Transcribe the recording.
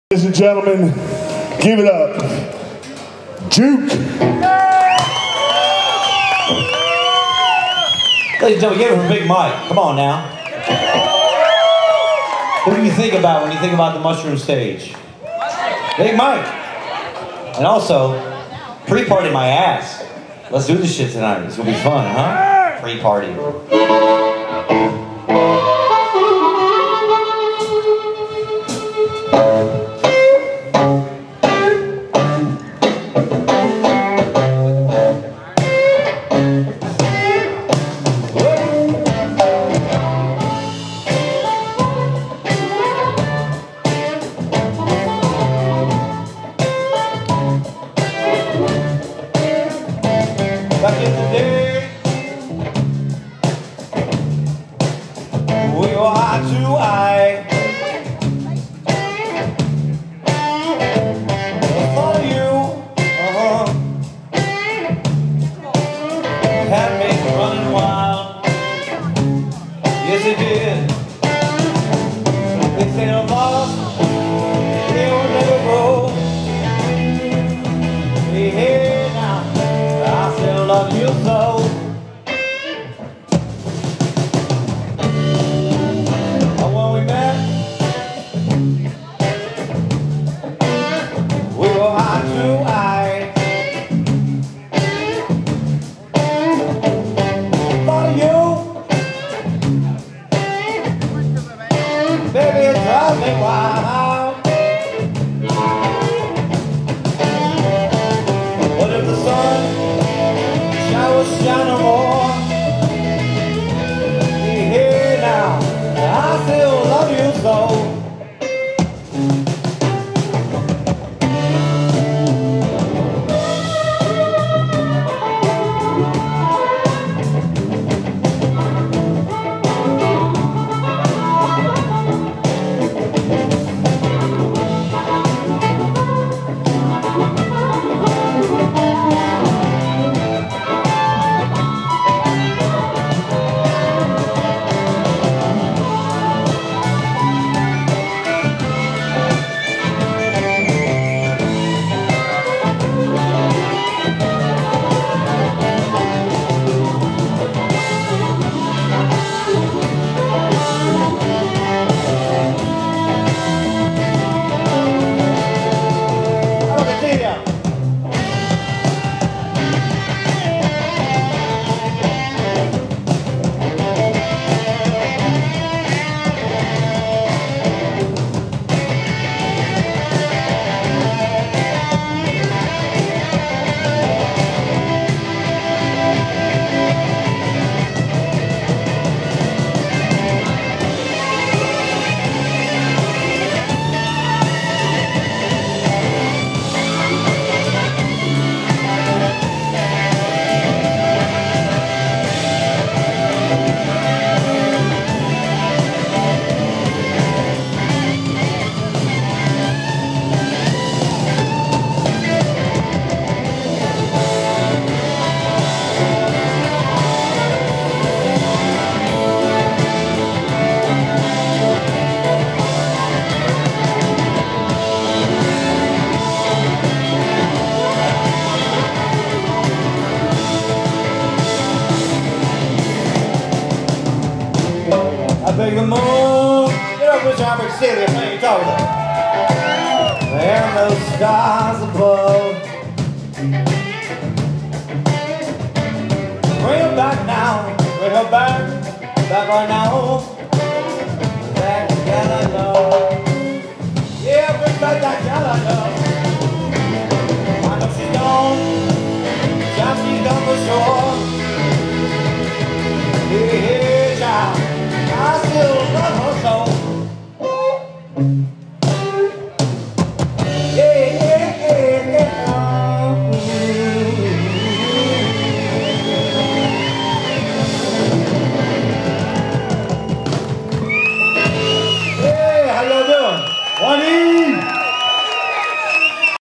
Ladies and gentlemen, give it up, Juke. Ladies and gentlemen, give it for Big Mike. Come on now. What do you think about when you think about the Mushroom Stage? Big Mike. And also, pre-party my ass. Let's do this shit tonight. It's gonna be fun, huh? Pre-party. Back in the day, we were eye to eye. I thought of you, had me running wild. Yes, it did. They say the lost, they will never go. Hey, now. I still love you so. And when we met, we were eye to eye. Thought of you, baby, it drives me wild. What if the sun shine no more? Hey now, I still love you so. I beg the moon, get up with Albert Castiglia, man, you talking about? There are no stars above. Bring her back now, bring her back right now.